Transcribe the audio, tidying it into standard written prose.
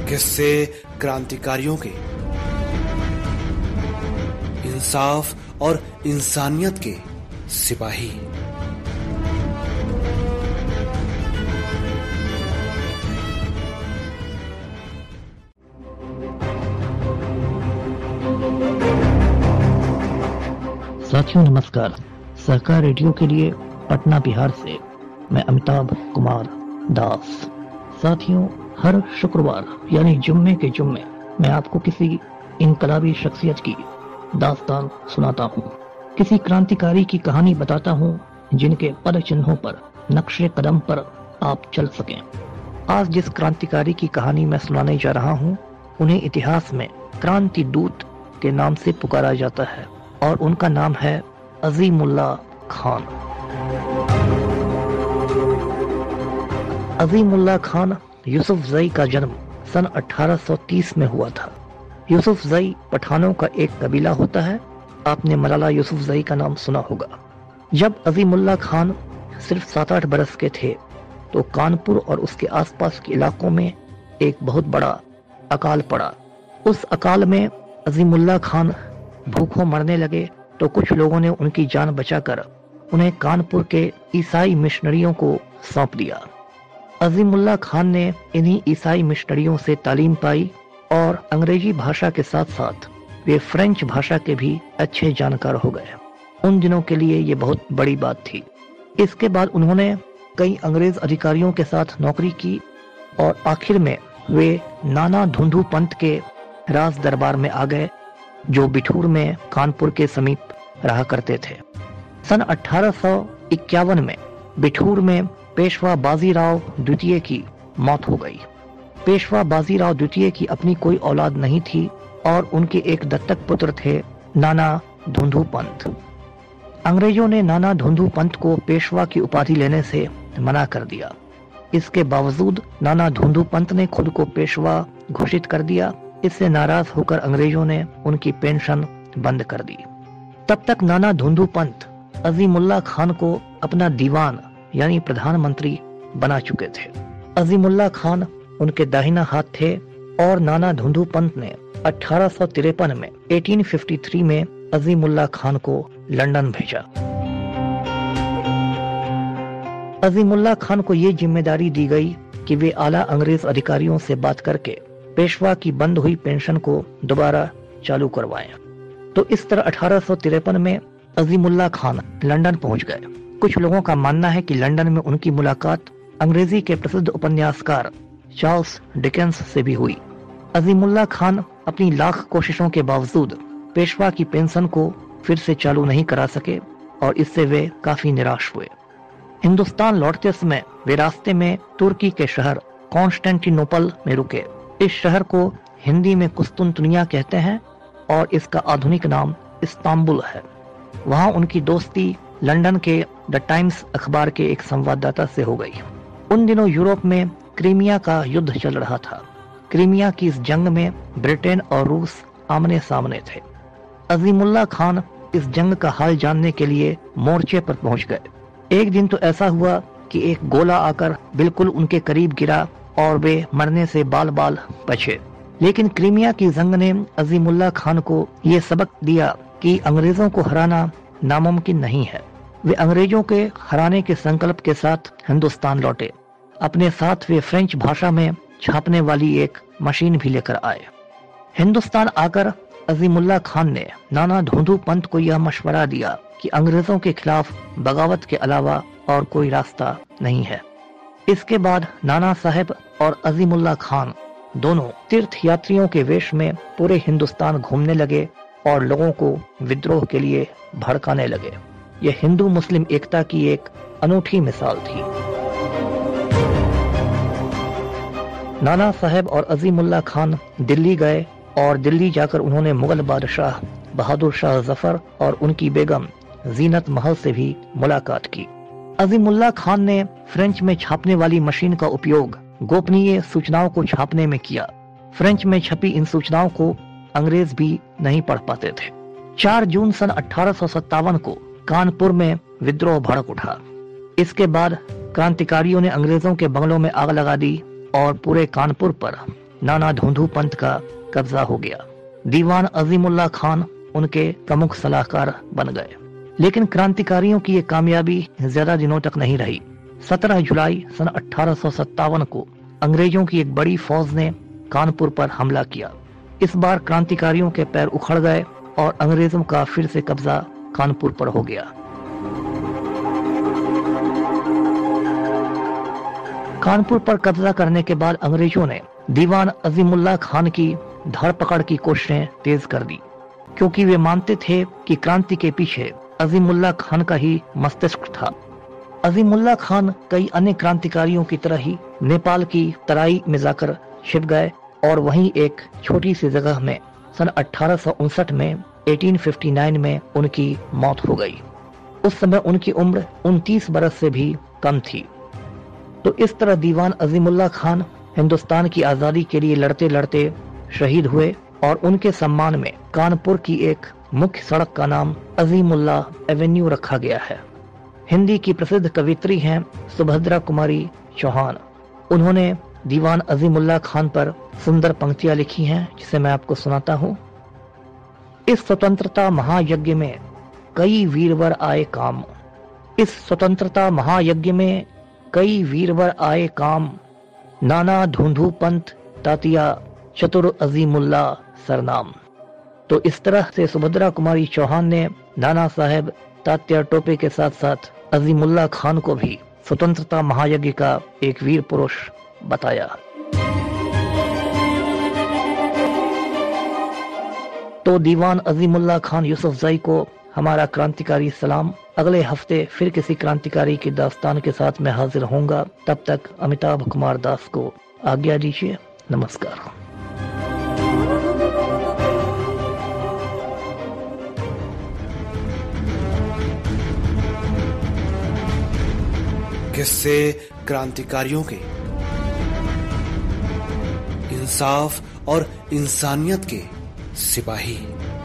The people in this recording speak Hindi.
किस्से क्रांतिकारियों के, इंसाफ और इंसानियत के सिपाही। साथियों नमस्कार। सहकार रेडियो के लिए पटना बिहार से मैं अमिताभ कुमार दास। साथियों, हर शुक्रवार यानी जुम्मे के जुम्मे मैं आपको किसी इनकलाबी शख्सियत की दास्तान सुनाता हूँ, किसी क्रांतिकारी की कहानी बताता हूँ जिनके पद चिन्हों पर, नक्शे कदम पर आप चल सकें। आज जिस क्रांतिकारी की कहानी मैं सुनाने जा रहा हूँ, उन्हें इतिहास में क्रांति दूत के नाम से पुकारा जाता है और उनका नाम है अज़ीमुल्लाह खान। अज़ीमुल्लाह खान यूसुफजई का जन्म सन 1830 में हुआ था। यूसुफजई पठानों का एक कबीला होता है। आपने मलाला यूसुफजई का नाम सुना होगा। जब अज़ीमुल्लाह खान सिर्फ 7-8 बरस के थे तो कानपुर और उसके आसपास के इलाकों में एक बहुत बड़ा अकाल पड़ा। उस अकाल में अज़ीमुल्लाह खान भूखों मरने लगे तो कुछ लोगों ने उनकी जान बचाकर उन्हें कानपुर के ईसाई मिशनरियों को सौंप दिया। अज़ीमुल्लाह खान ने इन्हीं ईसाई मिशनरियों से तालीम पाई और अंग्रेजी भाषा के साथ साथ वे फ्रेंच भाषा के भी अच्छे जानकार हो गए। उन दिनों के लिए ये बहुत बड़ी बात थी। इसके बाद उन्होंने कई अंग्रेज अधिकारियों के साथ नौकरी की और आखिर में वे नाना धुंधु पंत के राज दरबार में आ गए, जो बिठूर में कानपुर के समीप रहा करते थे। सन 1851 में बिठूर में पेशवा बाजीराव द्वितीय की मौत हो गई। पेशवा बाजीराव द्वितीय की अपनी कोई औलाद नहीं थी और उनके एक दत्तक पुत्र थे, नाना धुंधु पंत। अंग्रेजों ने नाना धुंधु पंत को पेशवा की उपाधि लेने से मना कर दिया। इसके बावजूद नाना धुंधु पंत ने खुद को पेशवा घोषित कर दिया। इससे नाराज होकर अंग्रेजों ने उनकी पेंशन बंद कर दी। तब तक नाना धुंधु पंत अज़ीमुल्लाह खान को अपना दीवान यानी प्रधानमंत्री बना चुके थे। अज़ीमुल्लाह खान उनके दाहिना हाथ थे और नाना धुंधु पंत ने 1853 में 1853 में अज़ीमुल्लाह खान को लंदन भेजा। अज़ीमुल्लाह खान को ये जिम्मेदारी दी गई कि वे आला अंग्रेज अधिकारियों से बात करके पेशवा की बंद हुई पेंशन को दोबारा चालू करवाएं। तो इस तरह 1853 में अज़ीमुल्लाह खान लंदन पहुंच गए। कुछ लोगों का मानना है कि लंदन में उनकी मुलाकात अंग्रेजी के प्रसिद्ध उपन्यासकार चार्ल्स डिकेंस से भी हुई। अज़ीमुल्लाह खान अपनी लाख कोशिशों के बावजूद पेशवा की पेंशन को फिर से चालू नहीं करा सके और इससे वे काफी निराश हुए। हिंदुस्तान लौटते समय वे रास्ते में तुर्की के शहर कॉन्स्टेंटिनोपल में रुके। इस शहर को हिंदी में कुस्तुनतुनिया कहते हैं और इसका आधुनिक नाम इस्तांबुल है। वहां उनकी दोस्ती लंदन के द टाइम्स अखबार के एक संवाददाता से हो गई। उन दिनों यूरोप में क्रीमिया का युद्ध चल रहा था। क्रीमिया की इस जंग में ब्रिटेन और रूस आमने सामने थे। अज़ीमुल्लाह खान इस जंग का हाल जानने के लिए मोर्चे पर पहुंच गए। एक दिन तो ऐसा हुआ कि एक गोला आकर बिल्कुल उनके करीब गिरा और वे मरने से बाल बाल बचे। लेकिन क्रीमिया की जंग ने अज़ीमुल्लाह खान को ये सबक दिया कि अंग्रेजों को हराना नामुमकिन नहीं है। वे अंग्रेजों के हराने के संकल्प के साथ हिंदुस्तान लौटे। अपने साथ वे फ्रेंच भाषा में छापने वाली एक मशीन भी लेकर आए। हिंदुस्तान आकर अज़ीमुल्लाह खान ने नाना धुंधु पंत को यह मशवरा दिया कि अंग्रेजों के खिलाफ बगावत के अलावा और कोई रास्ता नहीं है। इसके बाद नाना साहब और अज़ीमुल्लाह खान दोनों तीर्थ यात्रियों के वेश में पूरे हिंदुस्तान घूमने लगे और लोगों को विद्रोह के लिए भड़काने लगे। यह हिंदू मुस्लिम एकता की एक अनूठी मिसाल थी। नाना साहब और अज़ीमुल्लाह खान दिल्ली गए और दिल्ली जाकर उन्होंने मुगल बादशाह बहादुर शाह जफर और उनकी बेगम जीनत महल से भी मुलाकात की। अज़ीमुल्लाह खान ने फ्रेंच में छापने वाली मशीन का उपयोग गोपनीय सूचनाओं को छापने में किया। फ्रेंच में छपी इन सूचनाओं को अंग्रेज भी नहीं पढ़ पाते थे। 4 जून सन 1857 को कानपुर में विद्रोह भड़क उठा। इसके बाद क्रांतिकारियों ने अंग्रेजों के बंगलों में आग लगा दी और पूरे कानपुर पर नाना धुंधु पंत का कब्जा हो गया। दीवान अजीमुल्लाह खान उनके प्रमुख सलाहकार बन गए। लेकिन क्रांतिकारियों की ये कामयाबी ज्यादा दिनों तक नहीं रही। 17 जुलाई सन 1857 को अंग्रेजों की एक बड़ी फौज ने कानपुर पर हमला किया। इस बार क्रांतिकारियों के पैर उखड़ गए और अंग्रेजों का फिर से कब्जा कानपुर पर हो गया। कानपुर पर कब्जा करने के बाद अंग्रेजों ने दीवान अजीमुल्लाह खान की धरपकड़ की कोशिशें तेज कर दी, क्योंकि वे मानते थे कि क्रांति के पीछे अजीमुल्लाह खान का ही मस्तिष्क था। अजीमुल्लाह खान कई अन्य क्रांतिकारियों की तरह ही नेपाल की तराई में जाकर छिप गए और वहीं एक छोटी सी जगह में सन 1859 में 1859 में उनकी मौत हो गई। उस समय उनकी उम्र 29 बरस से भी कम थी। तो इस तरह दीवान अजीमुल्लाह खान हिंदुस्तान की आजादी के लिए लड़ते लड़ते शहीद हुए और उनके सम्मान में कानपुर की एक मुख्य सड़क का नाम अजीमुल्लाह एवेन्यू रखा गया है। हिंदी की प्रसिद्ध कवियत्री हैं सुभद्रा कुमारी चौहान। उन्होंने दीवान अजीमुल्लाह खान पर सुंदर पंक्तियां लिखी हैं, जिसे मैं आपको सुनाता हूं। इस स्वतंत्रता महायज्ञ में कई वीरवर आए काम, इस स्वतंत्रता महायज्ञ में कई वीरवर आए काम, नाना धुंधु पंत तातिया चतुर अजीमुल्लाह सरनाम। तो इस तरह से सुभद्रा कुमारी चौहान ने नाना साहेब तात्या टोपे के साथ साथ अजीमुल्लाह खान को भी स्वतंत्रता महायज्ञ का एक वीर पुरुष बताया। तो दीवान अजीमुल्लाह खान यूसुफजई को हमारा क्रांतिकारी सलाम। अगले हफ्ते फिर किसी क्रांतिकारी की दास्तान के साथ मैं हाजिर होऊंगा। तब तक अमिताभ कुमार दास को आज्ञा दीजिए। नमस्कार। किस्से क्रांतिकारियों के, इंसाफ और इंसानियत के सिपाही।